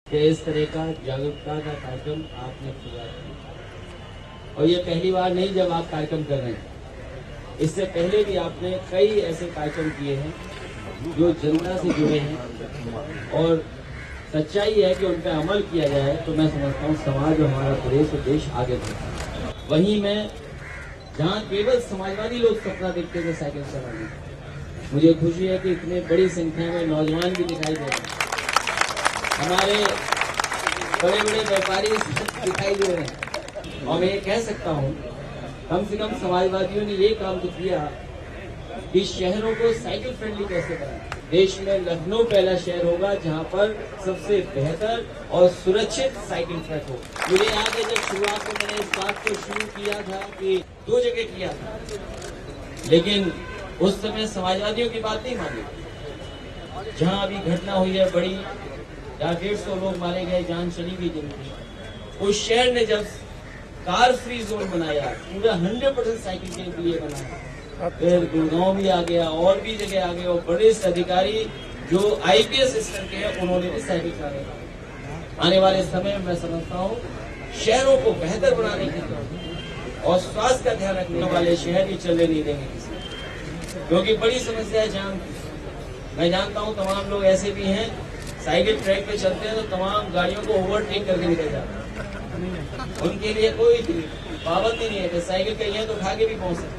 कि इस तरह का जागरूकता का कार्यक्रम आपने शुरुआत की और ये पहली बार नहीं जब आप कार्यक्रम कर रहे हैं। इससे पहले भी आपने कई ऐसे कार्यक्रम किए हैं जो जनता से जुड़े हैं और सच्चाई है कि उन पर अमल किया जाए तो मैं समझता हूँ समाज और हमारा प्रदेश और देश आगे बढ़ता है। वहीं मैं जहाँ केवल समाजवादी लोग सपना देखते थे साइकिल चलाने, मुझे खुशी है कि इतने बड़ी संख्या में नौजवान भी दिखाई दे रहे हैं, हमारे बड़े बड़े व्यापारी दिखाई दे रहे हैं। और मैं ये कह सकता हूँ कम से कम समाजवादियों ने ये काम तो किया कि शहरों को साइकिल फ्रेंडली कैसे बनाए। देश में लखनऊ पहला शहर होगा जहां पर सबसे बेहतर और सुरक्षित साइकिल ट्रैक हो। मुझे याद है जब शुरुआत में मैंने इस बात को शुरू किया था कि 2 जगह किया था, लेकिन उस समय समाजवादियों की बात नहीं मानी। जहां अभी घटना हुई है बड़ी, जहाँ 150 लोग मारे गए, जान चली गई जिनकी, उस शहर ने जब कार फ्री जोन बनाया, पूरा 100% साइकिल के लिए बनाया, फिर गुड़गांव भी आ गया और भी जगह आ गए और बड़े अधिकारी जो IPS स्तर के हैं उन्होंने भी साइकिल चलाने। आने वाले समय में मैं समझता हूँ शहरों को बेहतर बनाने के और स्वास्थ्य का ध्यान रखने वाले शहर भी चलने नहीं देंगे किसी, क्योंकि बड़ी समस्या है जाम। मैं जानता हूँ तमाम लोग ऐसे भी हैं साइकिल ट्रैक पे चलते हैं तो तमाम गाड़ियों को ओवरटेक करके निकल जाते हैं। उनके लिए कोई पाबंदी नहीं है कि साइकिल कहीं है तो उठा के भी पहुंच सकते।